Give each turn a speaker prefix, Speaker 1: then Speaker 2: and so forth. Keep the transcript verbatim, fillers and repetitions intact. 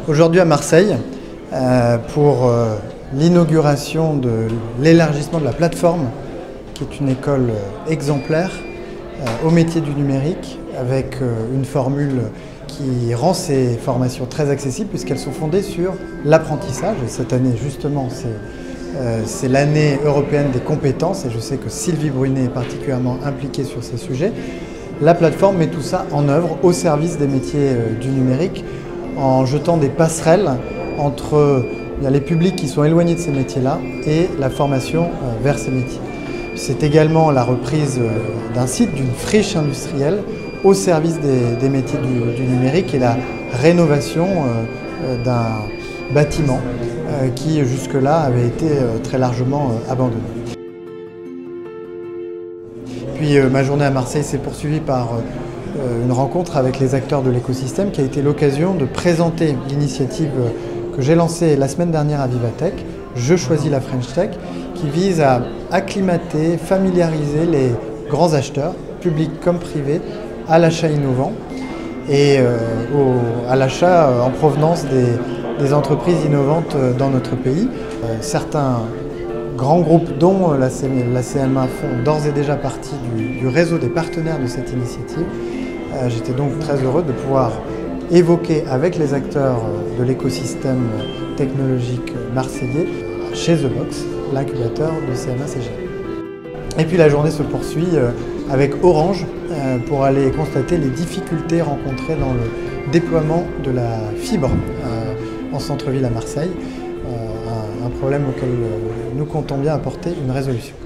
Speaker 1: Aujourd'hui à Marseille, euh, pour euh, l'inauguration de l'élargissement de la plateforme, qui est une école euh, exemplaire euh, au métier du numérique, avec euh, une formule qui rend ces formations très accessibles puisqu'elles sont fondées sur l'apprentissage. Et cette année, justement, c'est euh, c'est l'année européenne des compétences et je sais que Sylvie Brunet est particulièrement impliquée sur ces sujets. La plateforme met tout ça en œuvre au service des métiers euh, du numérique en jetant des passerelles entre bien, les publics qui sont éloignés de ces métiers-là et la formation euh, vers ces métiers. C'est également la reprise euh, d'un site, d'une friche industrielle au service des, des métiers du, du numérique et la rénovation euh, d'un bâtiment euh, qui jusque-là avait été euh, très largement euh, abandonné. Puis euh, ma journée à Marseille s'est poursuivie par euh, une rencontre avec les acteurs de l'écosystème qui a été l'occasion de présenter l'initiative que j'ai lancée la semaine dernière à Vivatech, Je choisis la French Tech, qui vise à acclimater, familiariser les grands acheteurs, publics comme privés, à l'achat innovant et euh, au, à l'achat en provenance des, des entreprises innovantes dans notre pays. Euh, certains grands groupes, dont la, la C M A, font d'ores et déjà partie du, du réseau des partenaires de cette initiative. Euh, J'étais donc très heureux de pouvoir évoquer avec les acteurs de l'écosystème technologique marseillais chez The Box, l'incubateur de C M A C G. Et puis la journée se poursuit avec Orange pour aller constater les difficultés rencontrées dans le déploiement de la fibre en centre-ville à Marseille, un problème auquel nous comptons bien apporter une résolution.